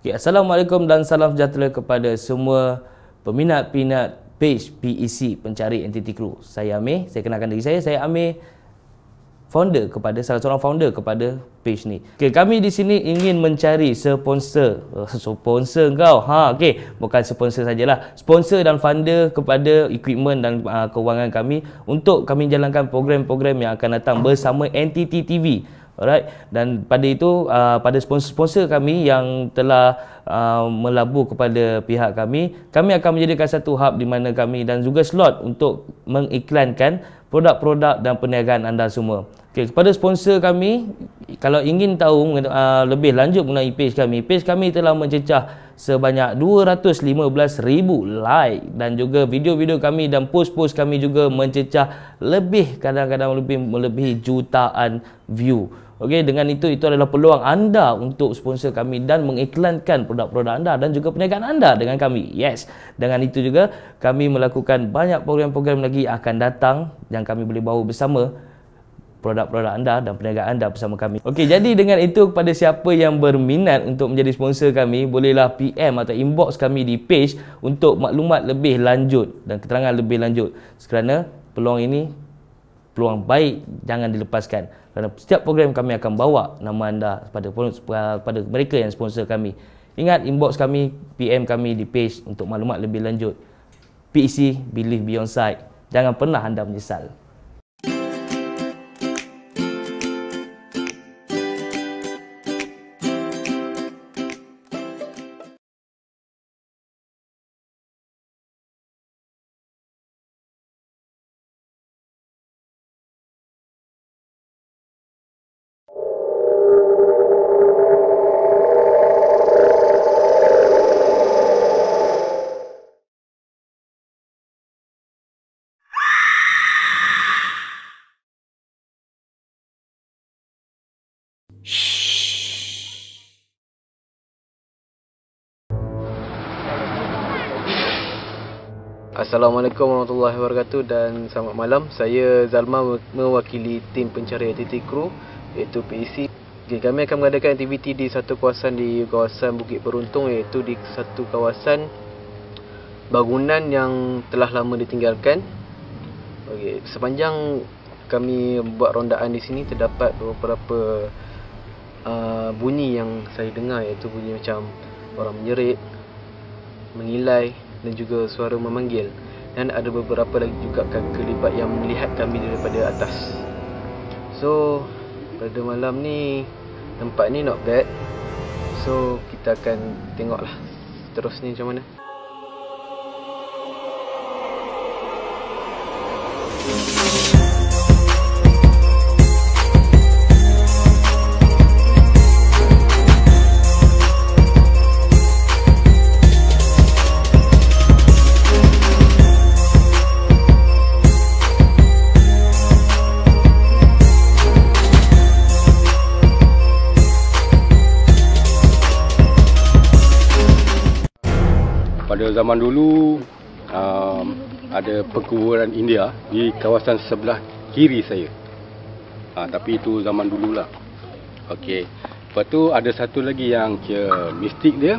Okay, Assalamualaikum dan salam sejahtera kepada semua peminat-peminat page PEC Pencari Entity Crew. Saya Amir, saya kenalkan diri saya Amir, salah seorang founder kepada page ni. Okay, kami di sini ingin mencari sponsor. Sponsor kau? Bukan sponsor sajalah. Sponsor dan funder kepada equipment dan kewangan kami untuk kami jalankan program-program yang akan datang bersama Entity TV. Alright, dan pada itu pada sponsor-sponsor kami yang telah melabur kepada pihak kami akan menjadikan satu hub di mana kami dan juga slot untuk mengiklankan produk-produk dan perniagaan anda semua. Okay, kepada sponsor kami, kalau ingin tahu lebih lanjut mengenai page kami telah mencecah sebanyak 215,000 like dan juga video-video kami dan post-post kami juga mencecah kadang-kadang lebih melebihi jutaan view. Okey, dengan itu adalah peluang anda untuk sponsor kami dan mengiklankan produk-produk anda dan juga perniagaan anda dengan kami. Yes, dengan itu juga kami melakukan banyak program-program lagi akan datang yang kami boleh bawa bersama produk-produk anda dan perniagaan anda bersama kami. Okey, jadi dengan itu kepada siapa yang berminat untuk menjadi sponsor kami, bolehlah PM atau inbox kami di page untuk maklumat lebih lanjut dan keterangan lebih lanjut. Kerana peluang ini peluang baik, jangan dilepaskan. Kerana setiap program kami akan bawa nama anda pada mereka yang sponsor kami. Ingat, inbox kami, PM kami di page untuk maklumat lebih lanjut. PEC, Believe Beyond Sight. Jangan pernah anda menyesal. Assalamualaikum warahmatullahi wabarakatuh dan selamat malam. Saya Zalma mewakili tim pencari Entity Crew iaitu PEC. Okay, kami akan mengadakan aktiviti di satu kawasan di kawasan Bukit Peruntung, iaitu di satu kawasan bangunan yang telah lama ditinggalkan. Okay, sepanjang kami buat rondaan di sini terdapat beberapa bunyi yang saya dengar, iaitu bunyi macam orang menjerit, mengilai dan juga suara memanggil, dan ada beberapa lagi juga kelibat yang melihat kami daripada atas. So pada malam ni tempat ni not bad, so kita akan tengoklah seterusnya macam mana. Pada zaman dulu ada perkuburan India di kawasan sebelah kiri saya. Tapi itu zaman dululah. Okey. Lepas tu ada satu lagi yang mistik dia.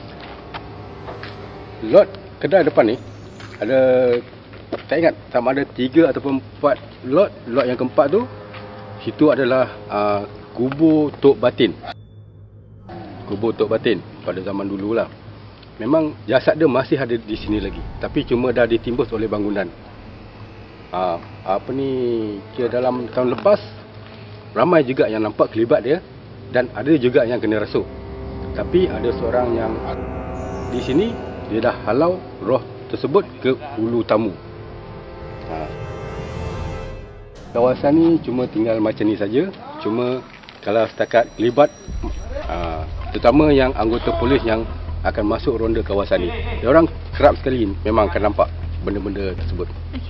Lot kedai depan ni ada, tak ingat sama ada 3 ataupun 4 lot. Lot yang keempat tu, situ adalah kubur Tok Batin. Kubur Tok Batin pada zaman dululah. Memang jasad dia masih ada di sini lagi, tapi cuma dah ditimbus oleh bangunan. Kira dalam tahun lepas ramai juga yang nampak kelibat dia dan ada juga yang kena rasuk. Tapi ada seorang yang di sini dia dah halau roh tersebut ke ulu tamu. Kawasan ni cuma tinggal macam ni saja. Cuma kalau setakat kelibat, terutama yang anggota polis yang akan masuk ronda kawasan ni, dia orang kerap sekali memang akan nampak benda-benda tersebut.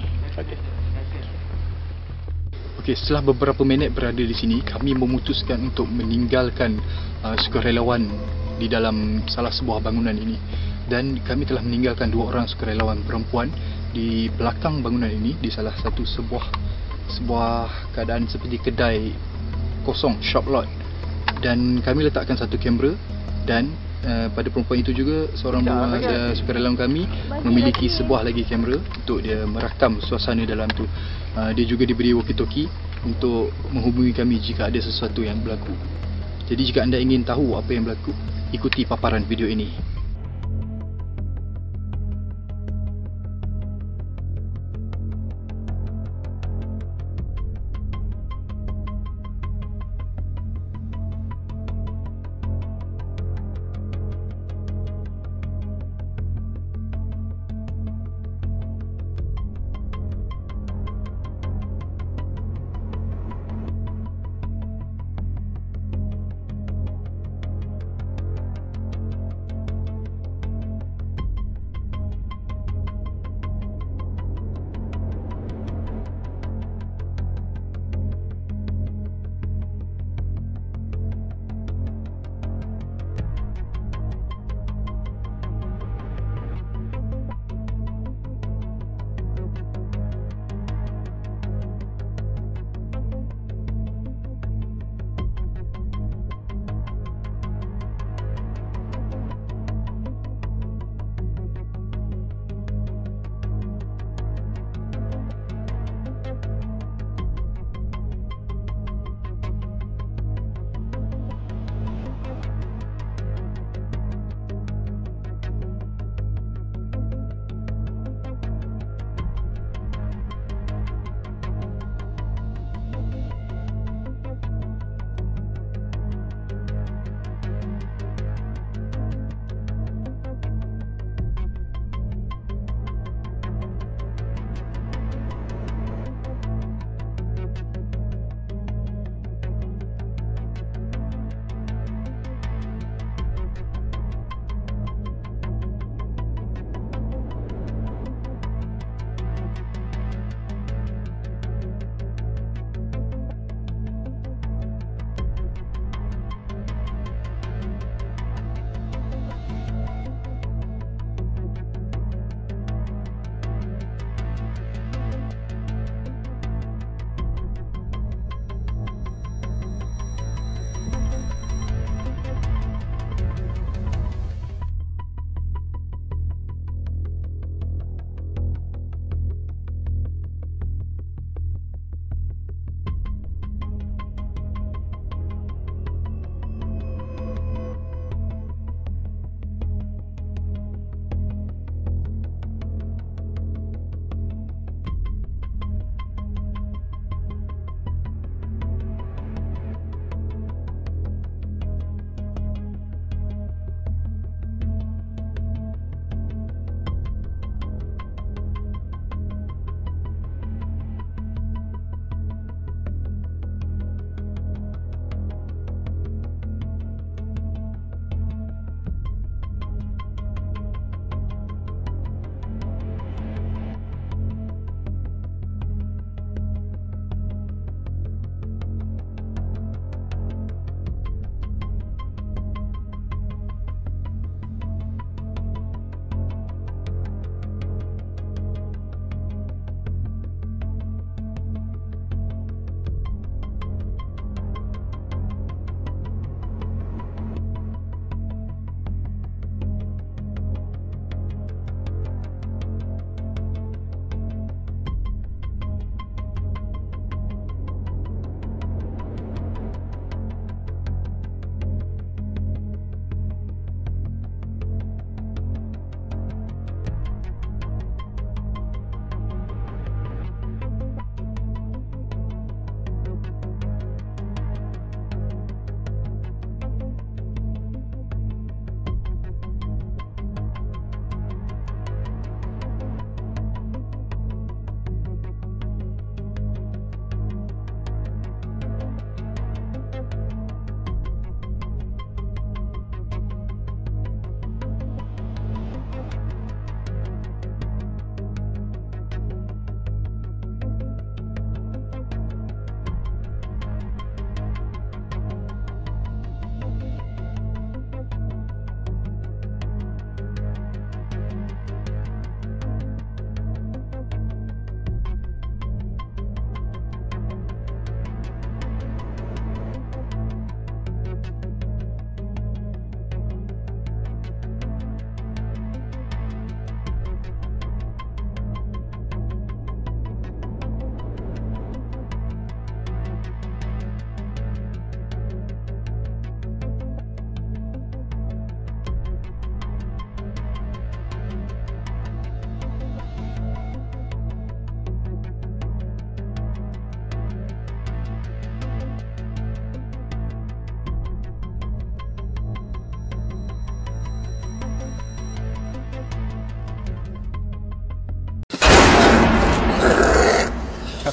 Okey, setelah beberapa minit berada di sini, kami memutuskan untuk meninggalkan sukarelawan di dalam salah sebuah bangunan ini, dan kami telah meninggalkan 2 orang sukarelawan perempuan di belakang bangunan ini, di salah satu sebuah keadaan seperti kedai kosong, shop lot, dan kami letakkan satu kamera dan pada perempuan itu juga, seorang sukarelawan kami memiliki sebuah lagi kamera untuk dia merakam suasana dalam tu. Dia juga diberi walkie-talkie untuk menghubungi kami jika ada sesuatu yang berlaku. Jadi jika anda ingin tahu apa yang berlaku, ikuti paparan video ini.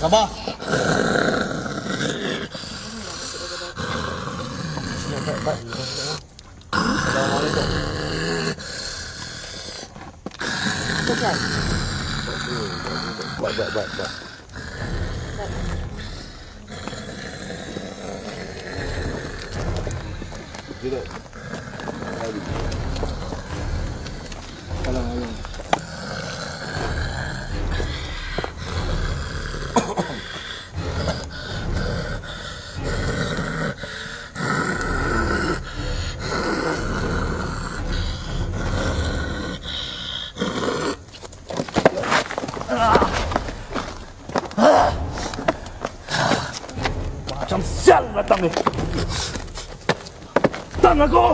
sabar. Assalamualaikum. Bukan. Buat. Duduk. Alang. Macam sial datang ni. Tang aku.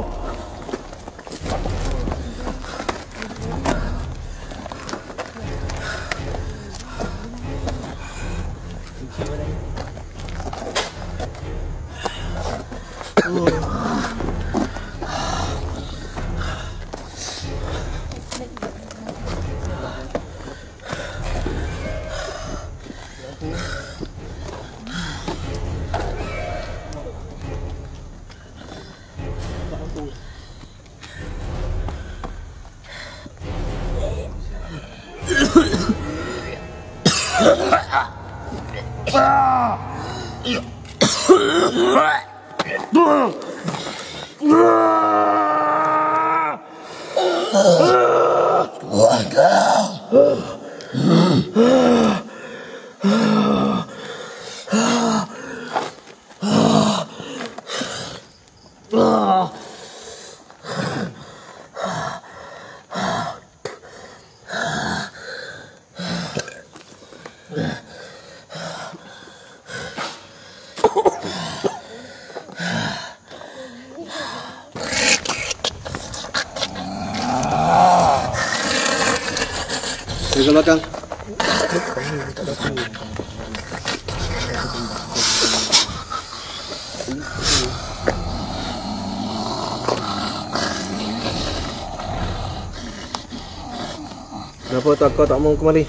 Ke belakang. Kenapa kau tak mau kemari?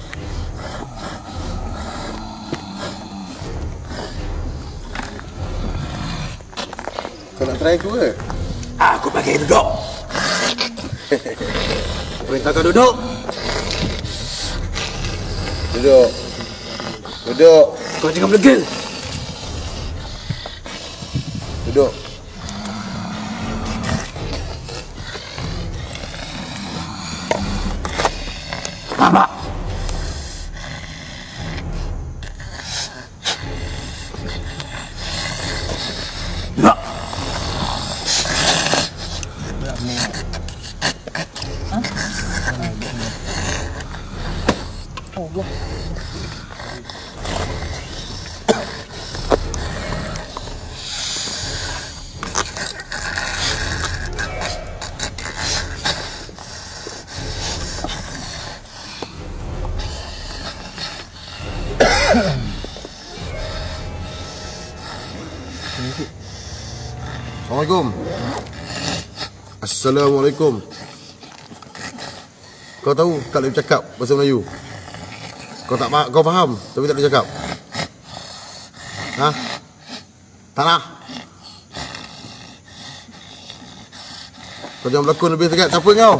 Kau nak try aku ke? Aku bagi duduk. Perintah kau duduk. Duduk. Kau jangan bergil. Duduk. Mama. Ya. Assalamualaikum. Kau tahu tak boleh cakap bahasa Melayu. Kau faham tapi tak boleh cakap. Ha? Tak nak. Kau jangan berlakon lebih sangat. Siapa kau?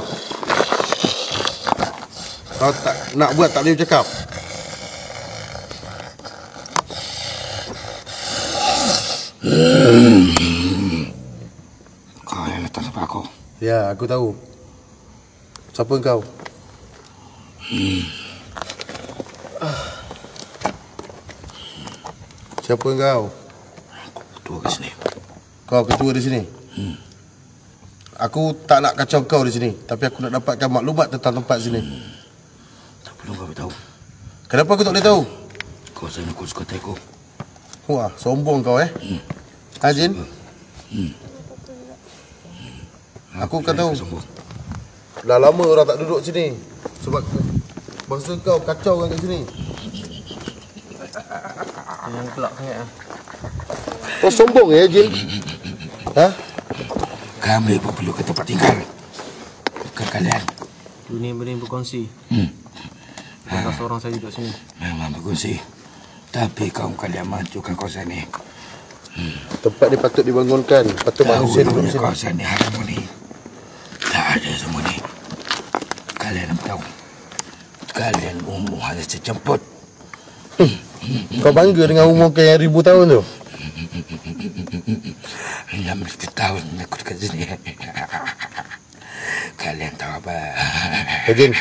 Kau tak nak buat tak boleh cakap. Kau yang datang sampai aku. Ya, aku tahu. Siapa kau? Siapa kau? Aku ketua ke sini. Kau ketua di sini? Aku tak nak kacau kau di sini, tapi aku nak dapatkan maklumat tentang tempat sini. Tak perlu kau tahu. Kenapa aku tak boleh tahu? Kau saya aku suka teko. Wah, sombong kau Ha, Jin? Aku kan tahu. Dah lama orang tak duduk sini. Sebab bangsa kau kacau kan kat sini. Yang kelak sangat. Kau sombong Jin? Ha? Kami pun perlu ke tempat tinggal. Bukan kalian. Dunia benda berkongsi. Bukan seorang saya duduk sini. Memang berkongsi. Tapi kaum kalian menghancurkan kawasan ni. Tempat ni patut dibangunkan. Patut manusia duduk di sini. Kawasan ni harmoni. Tak ada semua ni. Kalian tahu. Kalian umur hanya secemput. Kau bangga dengan umur kau yang 1000 tahun tu? 60 tahun aku dekat sini. Kalian tahu apa? Jin,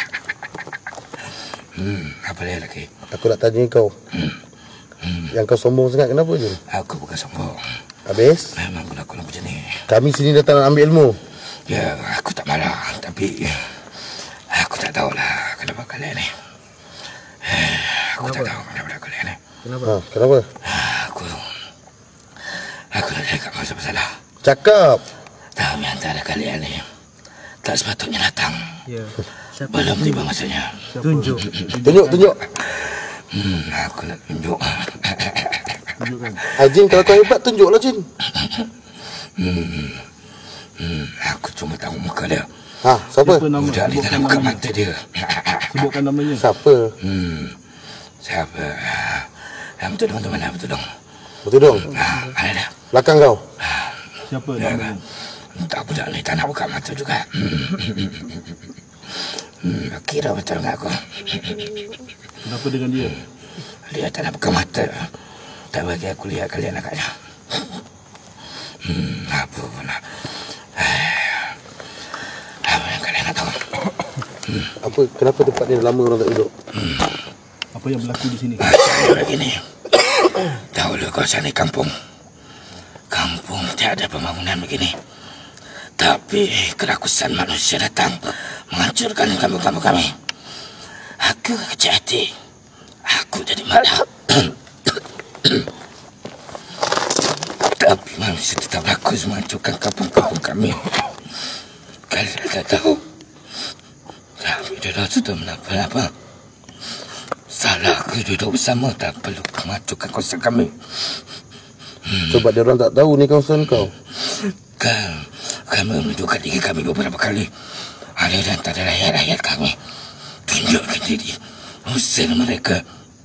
apa dia lagi? aku nak tanya kau. Yang kau sombong sangat kenapa, Jin? Aku bukan sombong. Habis? Memang aku macam ni. Kami sini datang nak ambil ilmu. Ya, aku tak marah. Tapi aku tak tahulah kenapa kalian ni. Aku tak tahu kenapa kalian ni. Kenapa? Aku nak cakap masalah. Cakap. Tapi antara kalian ni tak sepatutnya datang. Ya. Siapa? Belum tiba masanya. Tunjuk. Tunjuk. Aku nak tunjuk. Jin, kalau kau hebat, tunjuklah, Jin. Aku cuma tahu muka dia. Siapa? Budak ni tak nak buka mata dia. Sebutkan namanya. Siapa? Siapa? Yang betul teman-teman, yang betul dong. Betul dong. Mana dia? Belakang kau. Siapa namanya? Tak, budak ni tak nak buka mata juga. Kira betul dengan aku. Kenapa dengan dia? Dia tak nak buka mata. Tak bagi aku lihat kalian agaknya. Apa pun lah. Apa yang kalian nak tahu? Kenapa tempat ni lama orang tak duduk? Apa yang berlaku di sini? Begini. Dahulu kawasan ni kampung. Kampung tiada pembangunan begini. Tapi kerakusan manusia datang menghancurkan kampung-kampung kami. Aku kecil hati. Aku jadi marah. Tapi manusia tetap rakus menghancurkan kampung-kampung kami. Kalian tak tahu. Kami dah sudah menapa-napa. Salah aku duduk bersama tak perlu menghancurkan kawasan kami. Sebab dia orang tak tahu ni kawasan kau. Kami menunjukkan diri kami beberapa kali. Ada di antara rakyat-rakyat kami. Tunjukkan diri. Usir mereka.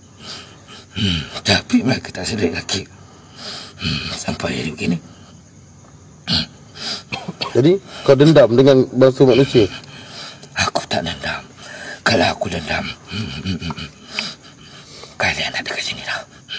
Tapi mereka tak sedih lagi. Sampai hari begini. Jadi kau dendam dengan bangsa manusia? Aku tak dendam. Kalau aku dendam, kalian ada kat sini dah.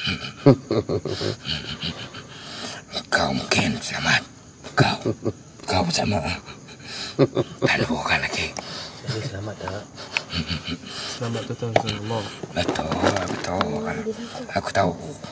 Kau mungkin selamat. Kau bersama. Tak ada bukan lagi. Jadi selamat tak? Selamat datang ke Allah. Betul. Aku tahu.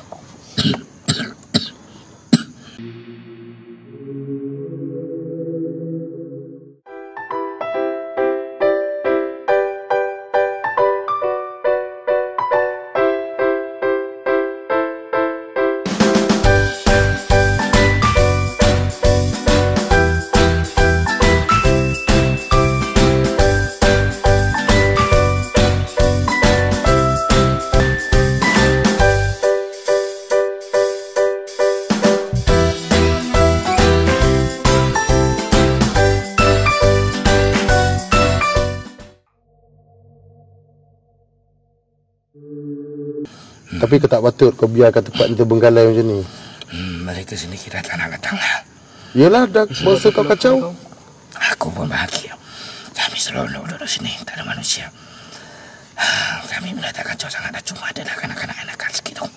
Tapi kau tak patut kau biarkan tempat ni terbengkalai macam ni. Mereka sini kira tak nak datang lah. Yelah, dah bangsa kau kacau. Aku pun bahagia. Kami seronok duduk sini, tak ada manusia. Kami pun tak kacau sangat, dah cuma ada kanak-kanak nakal sikit tu.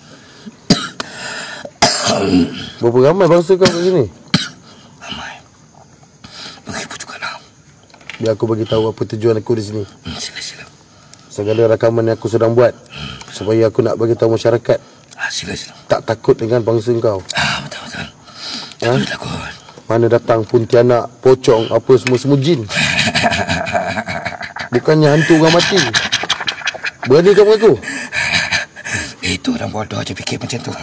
Berapa ramai bangsa kau kat sini? Ramai. Begitu juga lah. Biar aku bagi tahu apa tujuan aku di sini. Sila. Segala rakaman yang aku sedang buat supaya aku nak bagi tahu masyarakat Sila. tak takut dengan bangsa kau. Betul. Tak boleh takut. Mana datang Pontianak, pocong, apa semua jin. Bukannya hantu orang mati. Berani kau mengaku? Itu orang bodoh je fikir macam tu.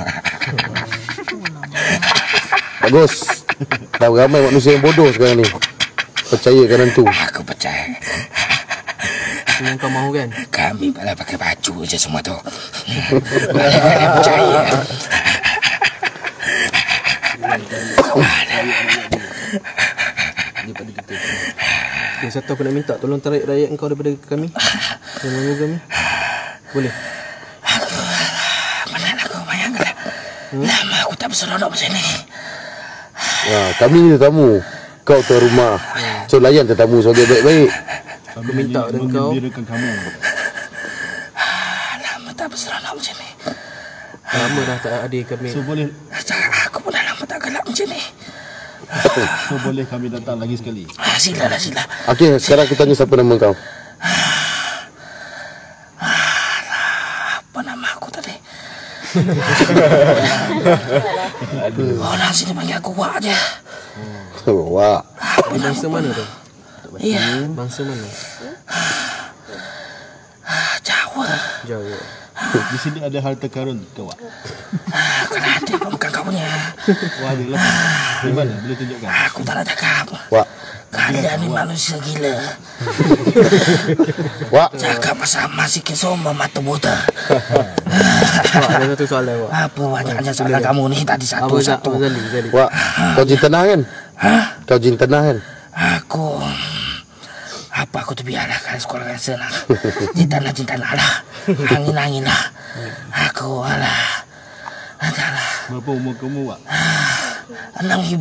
Bagus. Dah ramai manusia yang bodoh sekarang ni. Percayakan hantu. Aku percaya. Itu yang kau mahu kan? Kami malah pakai baju je semua tu. Mana percaya. Daripada kita. Okay, satu aku nak minta tolong tarik rakyat engkau daripada kami. Tolong kami. Boleh? Lama aku tak berseronok macam ni. Kami ni tetamu. Kau tuan rumah. So layan tetamu sebagai baik-baik. Aku minta dengan kau. Lama tak berseronok macam ni. Lama dah tak hadir kami. So boleh Aku pun dah lama tak gelap macam ni. so boleh kami datang lagi sekali. Sila. Okey, sekarang aku tanya siapa nama kau. Apa nama aku tadi? Orang sini panggil aku Wak je. Wak. Bangsa mana tu? Ya, Bangsa mana? Jawa. Jawa. Di sini ada harta karun ke Wak? Kalau ada pun bukan kau punya. Wah, ada lah. Di mana? Boleh tunjukkan? Aku tak nak cakap. Wak. Kalian ni manusia gila. Wak. Cakap pasal masih kesoma mata buta. Wak, ada satu soalan Wak. Apa banyaknya soalan kamu ni tadi satu-satu. Zali. Wak, kau jin tanah kan? Kau jin tanah kan? Aku tu biarlah kalian sekolah yang senang. Cinta-cinta lah. Angin-angin lah. Aku alah. Entahlah. Berapa umur kamu Wak? 6,000.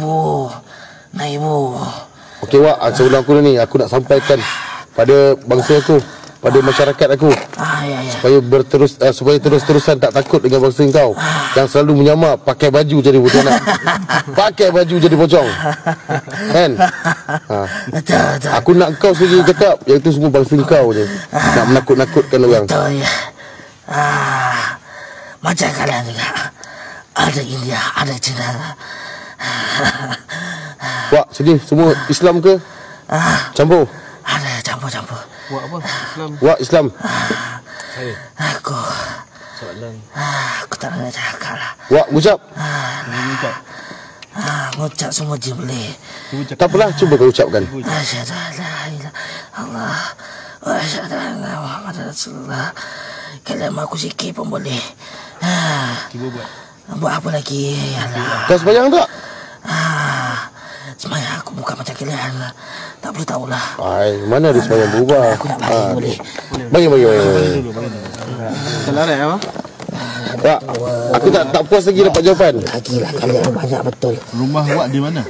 Okey Wak, sebelum aku ni aku nak sampaikan pada bangsa aku, pada masyarakat aku. Ya. Supaya terus-terusan tak takut dengan bangsa kau. Yang selalu menyamar pakai baju jadi pontianak. Pakai baju jadi pocong. Kan? Betul. Aku nak kau sendiri cakap yang itu semua bangsa kau je. Nak menakut-nakutkan orang. Betul ya. Macam kalian juga. Ada India, ada Cina. Wak, sini semua Islam ke? Campur. Ada campur-campur. Wak apa? Islam. Wak Islam. Aku Soalan. Aku tak nak cakap lah. Wak ucap. Ngucap semua je boleh. Tak apalah, cuba kau ucapkan. Asyhadu an la ilaha illallah wa asyhadu anna Muhammadar Rasulullah. Kalam aku sikit pun boleh. Cuba buat. Buat apa lagi? Alah. Kau sembahyang tak? Semayang aku bukan macam kalian. Tak perlu tahulah. Mana ada sembahyang berubah. Aku nak bagi boleh. Bagi. Tak larat apa? Wak, aku tak puas lagi dapat jawapan. Lagilah kalian banyak betul. Rumah Wak di mana?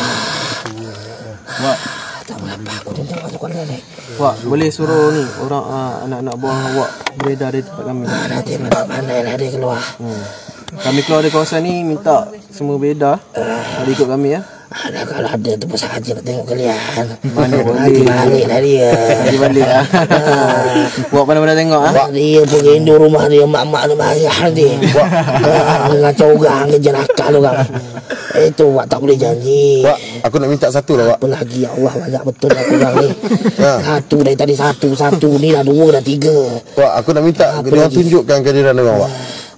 Wak, Tak apa aku dan tengok masuk kalian ni. Wak, boleh suruh ni orang anak-anak buah Wak beredar dari tempat kami. Nanti mana lah dia keluar. Kami keluar dari kawasan ni minta semua beredar. Ada ikut kami ya. Ada kalau ada tu pun sahaja nak tengok kalian. Mana Lagi boleh. balik dah dia. Lagi balik ah. Wak pandai-pandai tengok ah. Dia pun rindu rumah dia. Mak-mak dia marah dia. Ngacau orang kerja nakal orang. Itu Wak tak boleh janji. Wak, aku nak minta satu lah Wak. Apa lagi ya Allah banyak betul aku orang ni. Satu dari tadi satu ni dah 2 dah 3. Wak, aku nak minta dia tunjukkan kehadiran orang Wak.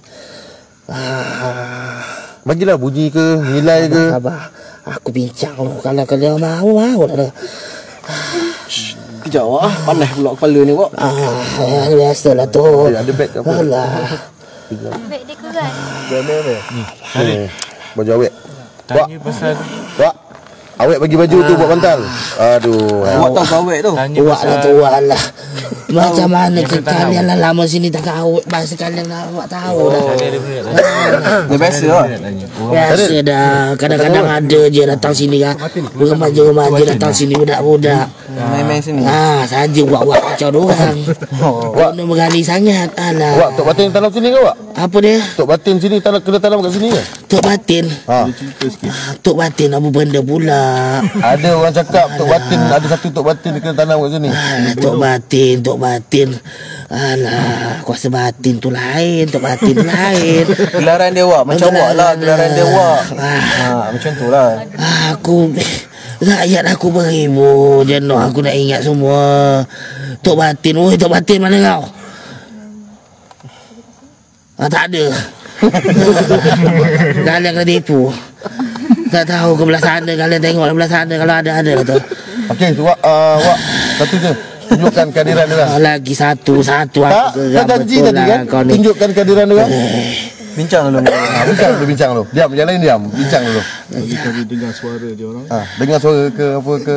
Bagilah bunyi ke, nilai ke. Sabar. Aku bincang dulu. Kalau kalian mahu dah ada. Kejap Wak, panas pula kepala ni Wak. Biasalah tu. Ada beg ke apa? Alah. Beg dia keran. Ni, baju awet. Wak, Wak, awet bagi baju tu buat bantal. Aduh. Wak tahu kawet tu. Wak lah tu lah. Macam mana ke kalian lah lama sini tak kawet. Bahasa kalian lah Wak tahu dah. Dah biasa Wak. Biasa dah. Kadang-kadang ada je datang sini kan. Remaja-remaja datang sini budak-budak. Main-main sini. Saja Wak kacau dorang. Wak nak berani sangat. Alah. Wak, Tok Batin tanam sini ke Wak? Apa dia? Tok Batin sini kena tanam kat sini ke? Tok Batin. Tok Batin apa benda pula? Ada orang cakap Tok Batin, ada satu Tok Batin dia kena tanam kat sini. Tok Batin. Alah, kuasa batin tu lain, Tok Batin tu lain. Gelaran dia Wak, macam Wak lah gelaran dia Wak. Macam tu lah. Aku rakyat aku beribu jenuh aku nak ingat semua. Tok Batin, Tok Batin mana kau? Tak ada. Kalian kena tipu. Tak tahu ke belah sana. Kalian tengok belah sana. Kalau ada tu. Okey, Wak, Wak, satu je. Tunjukkan kehadiran dia. Lagi satu Tak janji tadi kan? Tunjukkan kehadiran dia. Bincang dulu. Bincang dulu. Diam, yang lain diam. Bincang dulu. Tadi kami dengar suara dia orang. Dengar suara ke apa ke?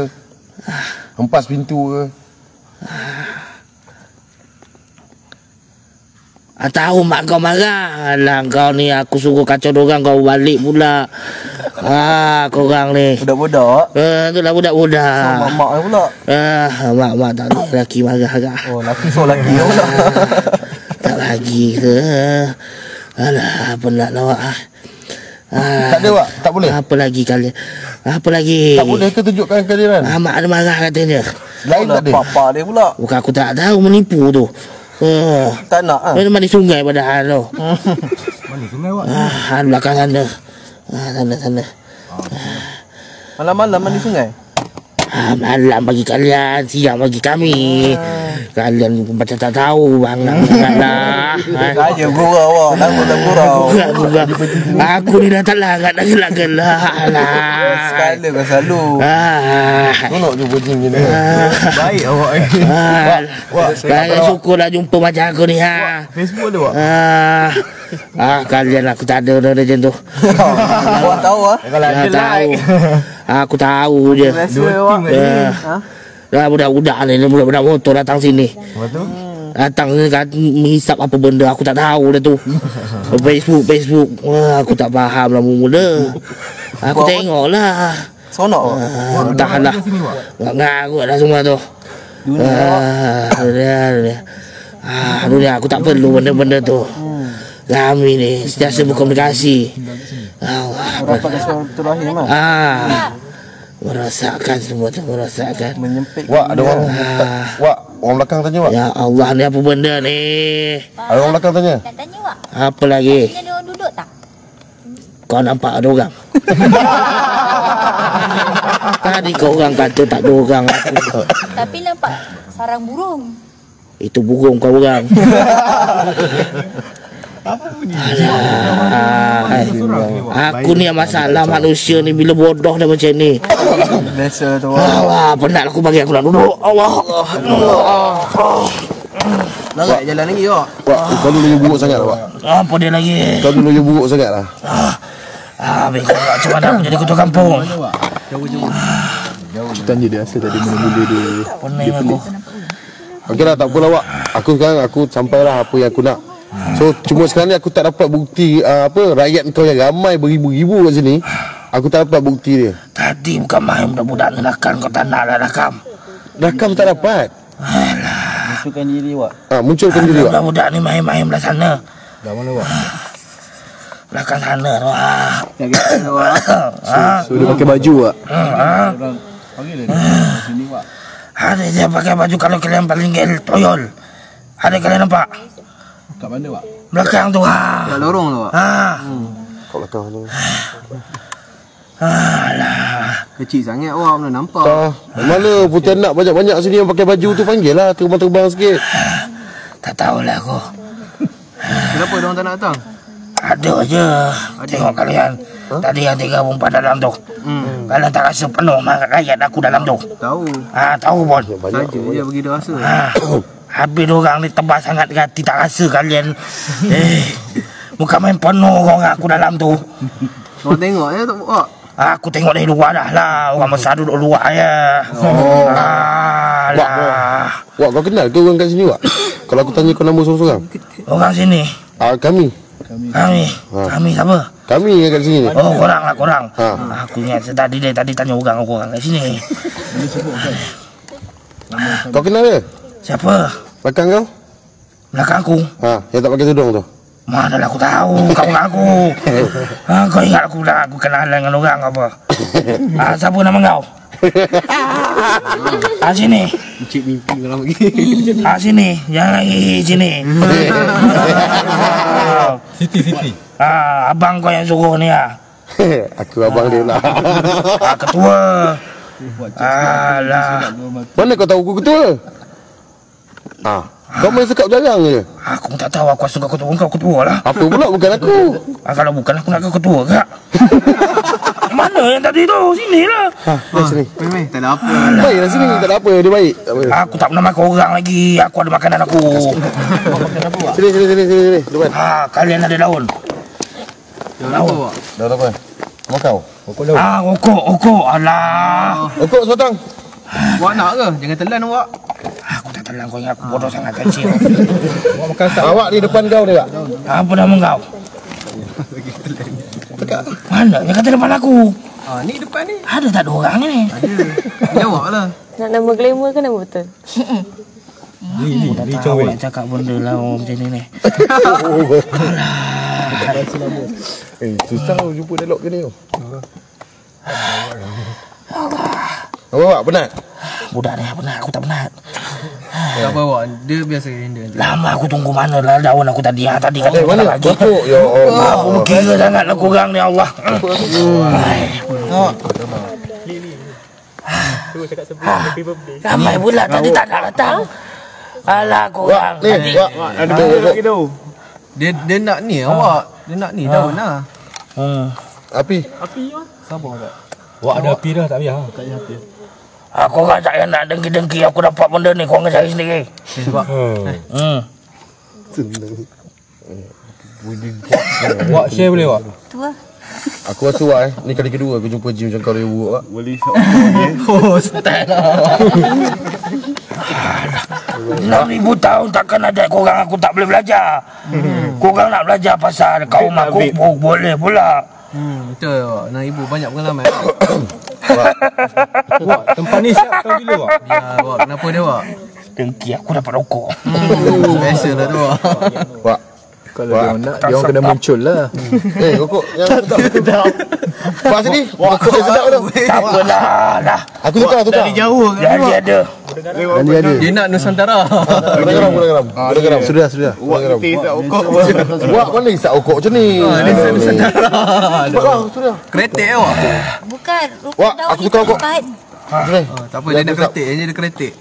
Hempas pintu ke? Tahu mak kau marah. Alah kau ni aku suruh kacau dorang kau balik pula. Korang ni. Budak-budak. Itulah budak-budak. So, mak-mak pula. Mak tak ada lelaki marah agak. Oh, lelaki lelaki pula. Tak lagi ke? Alah, penat lah awak. Tak ada Wak, tak boleh. Apa lagi kalian? Apa lagi? Tak boleh ke tunjukkan kehadiran? Mak ada marah katanya. Lain tak ada. Papa dia pula. Bukan aku tak tahu menipu tu. Tak nak ah. Mandi sungai padahal tu. Mana sungai Wak? Belakang sana. Sana. Malam-malam mandi sungai. Malam bagi kalian, siang bagi kami. Kalian macam tak tahu bangang sangatlah. Aja gurau awak, tak gurau. Aku ni dah tak larat dah gelak-gelak lah. Sekali kau selalu. Tolok je bojing ni. Baik awak ni. Saya syukurlah jumpa macam aku ni Facebook ada Wak? Kalian aku tak ada macam tu. Awak tahu ah? Kalau ada like. Aku tahu je. Budak-budak ni, budak-budak motor datang sini. Datang ni kan menghisap apa benda aku tak tahu dah tu. Facebook. Aku tak faham lah mula. Aku tengok lah. Sonok awak? Entahlah. Ngarut lah semua tu. Dunia aku tak perlu benda-benda tu. Kami ni sentiasa berkomunikasi. Rapat silaturahim ah. Merosakkan semua tu, merosakkan. Menyempit. Wak, ada orang. Wak, orang belakang tanya Wak. Ya Allah, ni apa benda ni? Ada orang belakang tanya. Nak tanya Wak, Apa lagi? ada orang duduk tak? Kau nampak ada orang? Tadi kau orang kata tak ada orang. Tapi nampak sarang burung. Itu burung kau orang. Aku ni yang masalah manusia ni bila bodoh dah macam ni. Biasa tu. Penat aku bagi aku nak duduk. Allah. Larat jalan lagi Wak. Wak, kau dulu yang buruk sangat Wak. Apa dia lagi? Kau dulu yang buruk sangat lah. Bengkok macam mana aku jadi ketua kampung. Cerita dia asal tadi mula-mula dia. Pening aku. Okey lah, tak apalah Wak. Aku sekarang aku sampailah apa yang aku nak. So cuma sekarang ni aku tak dapat bukti rakyat kau yang ramai beribu-ribu kat sini. Aku tak dapat bukti dia. Tadi bukan main budak-budak ni rakam kau tak nak lah rakam. Rakam tak dapat. Munculkan diri Wak. Munculkan diri Wak. Budak-budak ni main-main belah sana. Dah mana Wak? Belakang sana tu. So dia pakai baju Wak. Ada dia pakai baju kalau kalian paling toyol. Ada kalian nampak? Kat mana Wak? Belakang tu Kat lorong tu Wak. Kat belakang tu. Alah. Kecil sangat Wak, mana nampak. Mana putih anak banyak-banyak sini yang pakai baju tu, panggil lah terbang-terbang sikit. Tak tahulah aku. Kenapa dia orang tak nak datang? Ada je. Tengok kalian. Tadi yang 3 perempuan dalam tu. Kalian tak rasa penuh rakyat aku dalam tu? Tahu. Tahu pun. Saja je bagi dia rasa. Habis orang ni tebal sangat hati tak rasa kalian. Bukan main penuh orang aku dalam tu. Kau tengok je tak Wak? Aku tengok dari luar dah lah. Orang besar duduk luar je. Wak, kau kenal ke orang kat sini Wak? Kalau aku tanya kau nama seorang-seorang. Orang sini? Kami. Kami siapa? Kami yang kat sini ni. Oh, korang lah korang. Aku ingat tadi tanya orang kat sini. Kau kenal dia? Siapa? Belakang kau? Belakang aku? Yang tak pakai tudung tu. Manalah aku tahu kau dengan aku. Kau ingat aku kenal dengan orang apa? Siapa nama kau? Sini. Cik mimpi malam lagi. Sini. Jangan lagi sini. Siti. Abang kau yang suruh ni Aku abang dia lah. Ketua. Alah. Mana kau tahu aku ketua? Kau main sekap jarang je. Aku tak tahu aku suka ketua kau ketua lah. Apa pula bukan aku? Kalau bukan aku nak ke ketua kak. Mana yang tadi tu? Sini lah. Sini. Meh, tak ada apa. Baiklah sini, tak ada apa, dia baik. Aku tak pernah makan orang lagi. Aku ada makanan aku. Sini. Depan. Kalian ada daun. Daun. Daun apa? Sama kau? Okok daun. Okok. Alah. Okok sebatang. Wak nak ke? Jangan telan Wak. Aku tak tenang kau ingat aku bodoh sangat kecil. Awak di depan kau ni, Pak. Apa nama kau? Mana? Yang kata depan aku. Ni depan ni. Ada tak ada orang ni? Ada. Jawab lah. Nak nama glamour ke nama betul? Aku dah tahu nak cakap benda lah orang macam ni ni. Susah jumpa dialog ke ni. Apa Pak? Penat? Budak ni penat, aku tak penat. Tak apa awak. Dia biasa render. Lama aku tunggu mana lah daun aku tadi. Tadi kata mana lagi. Betul, ya Allah. Aku berkira sangatlah korang ni Allah. Ramai pula tadi tak nak datang. Alah korang. Ni, Pak. Ada lagi tu. Dia nak ni awak. Dia nak ni daun lah. Api. Sabar tak? Wak ada api dah, tak payah. Tak payah api. Aku kan tak payah nak dengki-dengki. Aku dapat benda ni. Korang cari sendiri. Sebab Wak share boleh Wak? Tu lah. Aku rasa Wak ni kali kedua aku jumpa Jim macam kau dia buruk Wak. Boleh oh, style lah. 6,000 tahun takkan ada korang aku tak boleh belajar. Korang nak belajar pasal kaum aku boleh pula. Betul awak. 6,000 banyak pengalaman. Wak, tempat ni siap tahu bila Wak? Ya awak. Kenapa dia awak? Dengki aku dapat rokok. Special lah tu awak. Wak. Kalau dia nak, dia orang kena muncul lah. Rokok yang sedap. Pak sini. Rokok yang sedap tu. Tak apalah lah. Aku tukar. Dari jauh kan? Jadi ada. Dia nak Nusantara. Gula garam. Sudah. Wak kita isap okok. Wak mana isap okok macam ni? Dia nak Nusantara. Sudah. Kretek awak. Bukan. Wak, aku tukar okok. Tak apa, dia nak kretek. Dia ada kretek.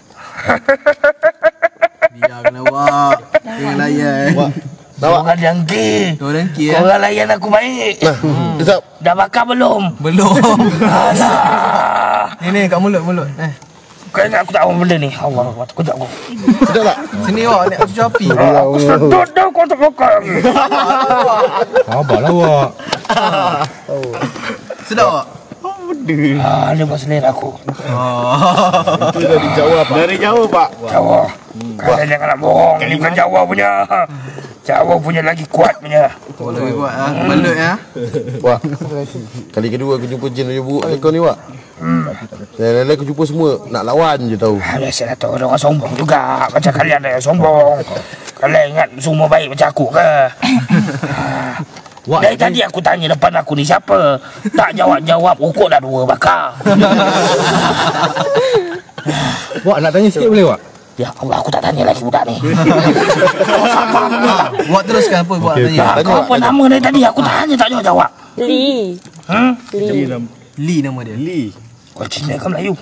Dia kena awak. Dia layan. Korang dengki. Korang layan aku baik. Isap. Dah bakar belum? Belum. Alah. Ni kat mulut. Kau ingat aku tak tahu benda ni. Allah Allah. Kejap aku. Sedap tak? Sini awak, ni aku api. Aku sedut dah kau tak bakar lagi. Sabarlah Wak. Sedap awak? Dia buat selera aku. Itu dari Jawa Pak. Dari Jawa Pak. Jawa. Kalian jangan nak bohong. Ini bukan Jawa punya. Jawa punya lagi kuat punya. Lagi kuat lah. Balut ya. Wak. Kali kedua aku jumpa Jin dia buruk kau ni Wak. Lain-lain aku jumpa semua nak lawan je tahu. Biasalah tu orang sombong juga. Macam kalian ada yang sombong. Kalian ingat semua baik macam aku ke? Dari tadi aku tanya depan aku ni siapa. Tak jawab-jawab. Rokok dah 2 bakar. Wak nak tanya sikit boleh Wak? Ya Allah, aku tak tanya lagi budak ni. Buat teruskan apa buat tanya. Kau apa nama dari tadi? Aku tanya tak jawab. Lee. Lee nama dia. Lee. Kau Cina ke Melayu?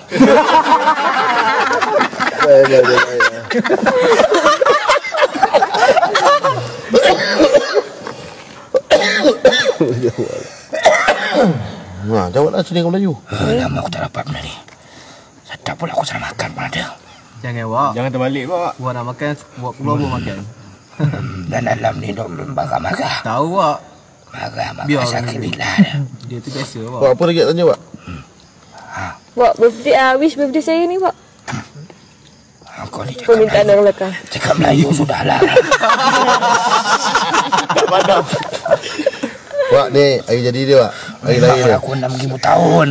Jawablah Cina ke Melayu. Lama aku tak dapat benda ni. Sedap pula aku salah makan pun ada. Jangan awak. Jangan terbalik Pak. Buat nak makan, buat keluar buat makan. Dan dalam ni dok marah-marah. Tahu awak. Marah sakit bila dia tu biasa awak. Wak apa lagi nak tanya Wak? Wak, birthday, wish birthday saya ni Wak. Kau ni cakap Permintaan orang belakang. Cakap Melayu sudahlah. Tak pandang. Wak ni hari jadi dia Wak. Hari lahir dia. Aku 6,000 tahun.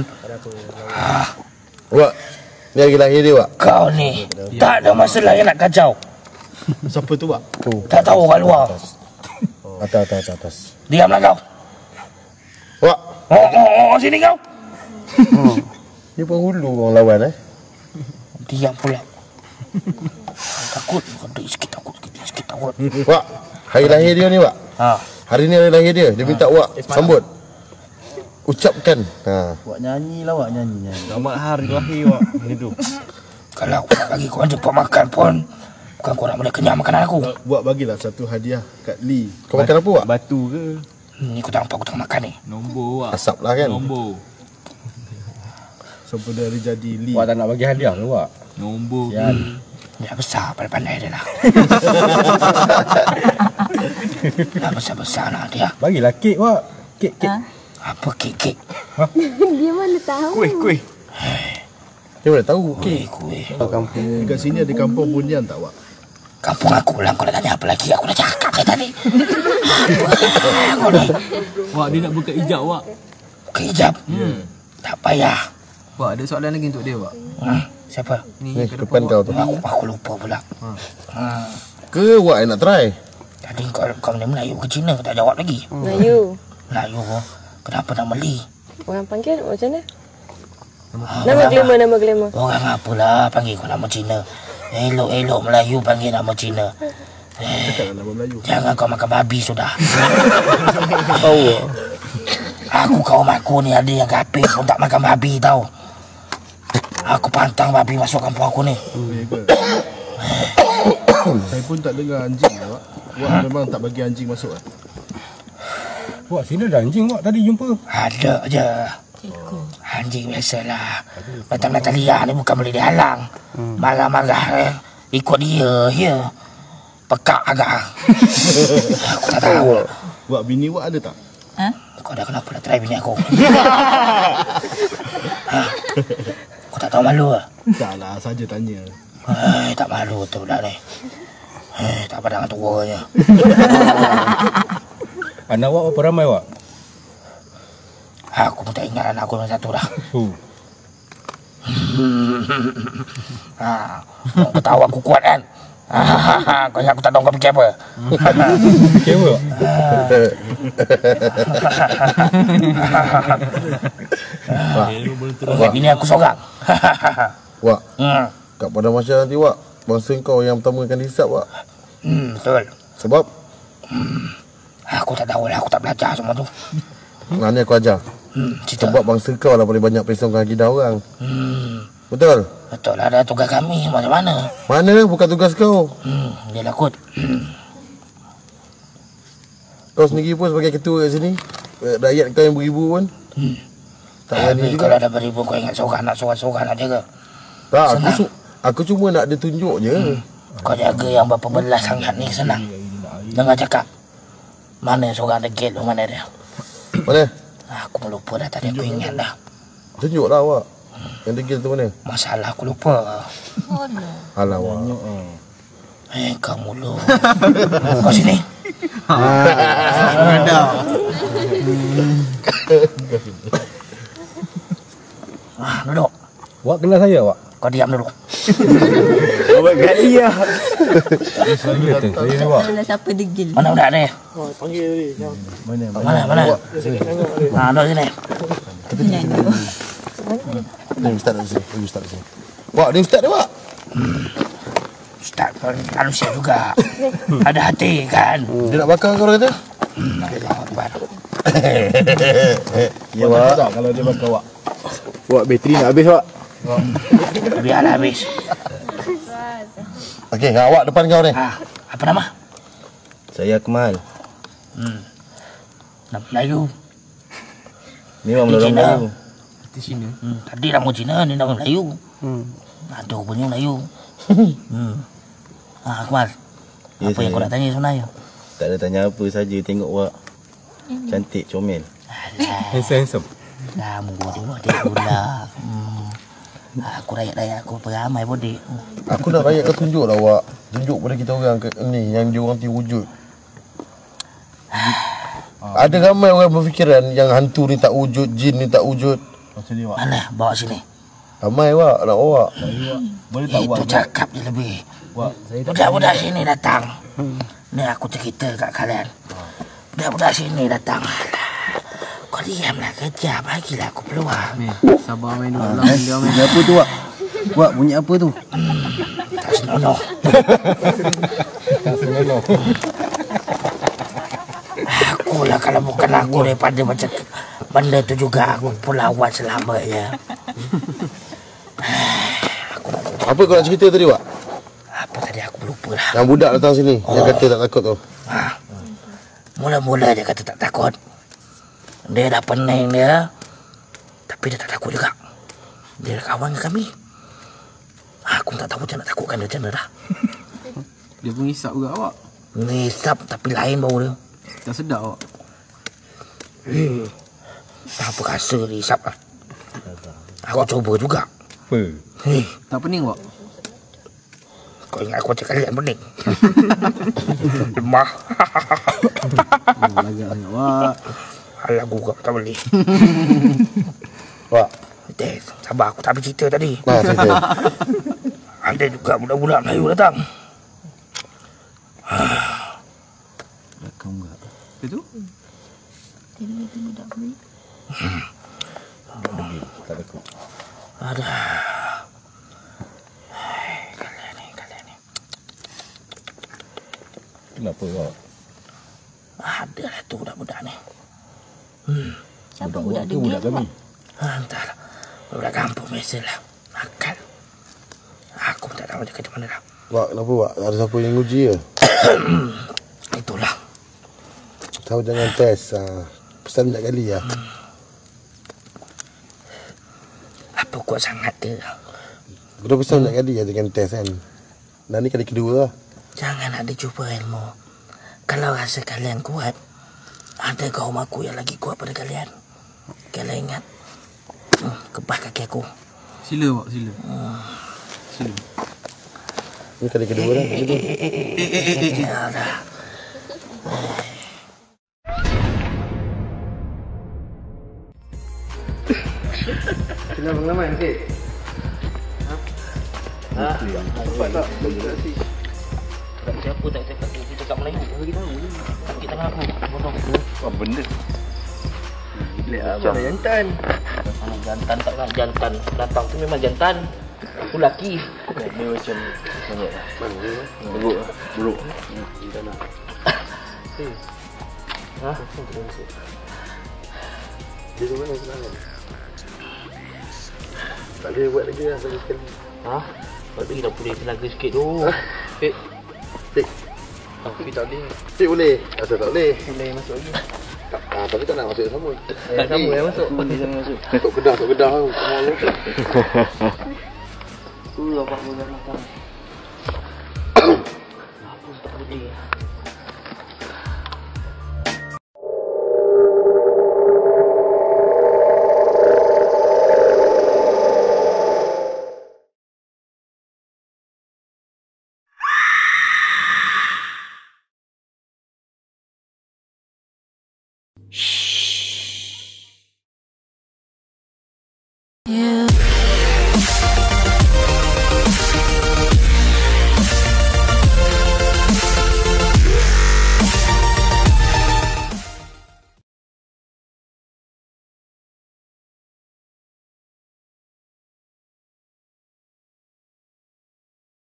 Wak ni hari lahir dia Wak. Kau ni tak ada masalah yang nak kacau. Siapa tu Pak? Tak tahu kat luar. Atas. Diamlah kau. Wak. Oh, sini kau. Dia penghulu orang lawan Diam pula. Takut. Sikit takut. Wak, hari lahir dia ni Wak. Hari ni hari lahir dia. Dia minta Wak sambut. Ucapkan. Wak nyanyi lah Wak nyanyi. Selamat hari lahir Wak. Gitu. Kalau aku nak bagi korang cepat makan pun bukan korang boleh kenyang makanan aku. Buat bagilah satu hadiah kat Lee. Kau makan apa Wak? Batu ke? Ni aku tak nampak aku tengah makan ni. Nombor Wak. Asap lah kan? Nombor. Sampai dari jadi Lee. Wak tak nak bagi hadiah ke Wak? Nombor. Dia besar pandai-pandai dia lah. Dah besar-besar lah dia. Bagilah kek Wak. Kek. Apa kek? Dia mana tahu. Kuih. Dia boleh tahu. Okey. Kuih. Kampung. Dekat sini ada kampung Bunian tak, Wak? Kampung aku lah. Kau dah tanya apa lagi? Aku dah cakap tadi. Kau ni. Wak, dia nak buka hijab, Wak. Buka hijab? Tak payah. Wak, ada soalan lagi untuk dia, Wak. Siapa? Ni depan kau tu. Aku lupa pula. Ke Wak yang nak try? Tadi kau ni Melayu ke Cina? Kau tak jawab lagi. Melayu. Melayu. Kenapa nak Meli? Orang panggil macam mana? Nama glamour. Orang apalah panggil kau nama Cina. Elok-elok Melayu panggil nama Cina. Jangan kau makan babi sudah. Aku kaum aku ni ada yang kafir pun tak makan babi tau. Aku pantang babi masuk kampung aku ni. Saya pun tak dengar anjing lah, Wak. Wak memang tak bagi anjing masuk lah. Wak, sini ada anjing Wak tadi jumpa. Ada je. Anjing biasalah. Datang-datang liar ni bukan boleh dihalang. Marah-marah ikut dia, ya. Pekak agak. Aku tak tahu. Wak, bini Wak ada tak? Kau dah kenapa nak try bini aku? Kau tak tahu malu ke? Tak lah, saja tanya. Tak malu tu budak ni. Tak padang tuanya. Anak Wak berapa ramai Wak? Aku pun tak ingat anak aku yang satu dah. Kau ketawa aku kuat kan? Kau ingat aku tak tahu kau fikir apa? Fikir apa? Wak, ini aku seorang. Wak, kat pada masa nanti Wak, bangsa kau yang pertama akan dihisap Wak. Betul. Sebab? Aku tak tahu lah, aku tak belajar semua tu. Mana aku ajar? Sebab bangsa kau lah paling banyak perisongkan akidah orang. Betul? Betul lah, ada tugas kami. Macam mana? Mana bukan tugas kau? Dia lah kot. Kau sendiri pun sebagai ketua kat sini. Rakyat kau yang beribu pun. Tak berani juga. Kalau ada beribu kau ingat seorang nak seorang nak jaga. Tak, aku cuma nak dia tunjuk je. Kau jaga yang berapa belas sangat ni senang. Dengar cakap. Mana seorang degil tu, mana dia? Mana? Aku lupa dah tadi, aku ingat dah. Tunjuklah Wak. Yang degil tu mana? Masalah aku lupa. Alah Wak. Kau mulu. Kau sini. Duduk. Wak kenal saya Wak? Kau diam dulu. Awak kat dia. Saya ni Wak. Mana siapa degil? Mana budak ni? Panggil tadi. Mana? Duduk sini. Ni ustaz kat sini. Wak, ni ustaz dia Wak. Ustaz pun manusia juga. Ada hati kan? Dia nak bakar kau kata? Ya Wak. Kalau dia bakar Wak. Wak, bateri nak habis Wak. Biarlah habis. Okey, awak depan kau ni. Apa nama? Saya Akmal. Nama Melayu. Ni orang Melayu. Di Cina. Tadi nama Cina, ni nama Melayu. Aduh, punya Melayu. Akmal. Ya, apa yang kau nak tanya sebenarnya? Tak ada tanya apa saja, tengok Wak. Cantik, comel. Handsome. Kamu dia pula. Aku rakyat aku peramai bodik. Aku nak rakyat kau tunjuk lah Wak. Tunjuk pada kita orang ni yang dia orang wujud. Ada ramai orang berfikiran yang hantu ni tak wujud, jin ni tak wujud. Mana? Bawa sini. Ramai Wak, nak bawa. Boleh tak Wak? Itu cakap je lebih. Budak-budak sini datang. Ni aku cerita kat kalian. Budak-budak sini datang. Kau diamlah kerja, bagilah aku peluang. Sabar main dulu lah. Dia main. Bunyi apa tu Wak? Wak, bunyi apa tu? Tak senonoh. Akulah kalau bukan aku daripada macam benda tu juga aku pun lawan selamatnya. Apa kau nak cerita tadi Wak? Apa tadi aku lupa lah. Yang budak datang sini, yang kata tak takut tu. Mula-mula dia kata tak takut. Dia dah pening dia. Tapi dia tak takut juga. Dia kawan dengan kami. Aku tak tahu macam nak takutkan dia macam mana dah. Dia pun hisap juga awak. Ngisap tapi lain bau dia. Tak sedap awak. Apa rasa dia hisap lah. Aku cuba juga. Hei, Tak pening awak? kau ingat aku macam kalian pening? Lemah. Lagak sangat awak. Alah gurau tak boleh. Wak. Sabar, aku tak habis cerita tadi. Cerita. Ada juga budak-budak Melayu datang. Belakang enggak. Itu? Itu budak Melayu. Tak ada kau. Ada. Kenapa kau? Ada lah tu budak-budak ni. Siapa budak tu budak kami. Entahlah. Budak kampung biasalah. Nakal. Aku pun tak tahu dia kerja mana dah. Wak, kenapa Wak? Ada siapa yang uji ke? Itulah. Tahu jangan test. Pesan banyak kali lah. Apa kuat sangat ke? Aku dah pesan banyak kali lah jangan test kan. Nah ni kali kedua lah. Jangan ada cuba ilmu. Kalau rasa kalian kuat, ada kaum aku yang lagi kuat pada kalian. Kalian ingat? Kebah kaki aku. Sila Wak, sila. Sila. Ni kali kedua lah. Ya dah. Sila pengalaman sikit. Nampak tak? Siapa tak cakap tu? Dia cakap Melayu. Bagi tahu. Sakit tangan aku. Bodoh. Apa benda? Macam jantan. Jantan tak nak jantan. Datang tu memang jantan. Aku laki. Dia macam buruk. Buruk. Tak nak. Ha? Dia tu mana sebenarnya? Tak boleh buat lagi lah sampai sekali. Ha? Bagi dah boleh tenaga sikit tu. Fik. Fik. Fik tak boleh. Fik boleh. Asal tak boleh. Boleh masuk lagi. Tapi tak nak masuk sama. Tak sama yang masuk. Jangan masuk. Tok Kedah tu. Semua lu. Tu apa boleh datang. Apa tak boleh. Yeah.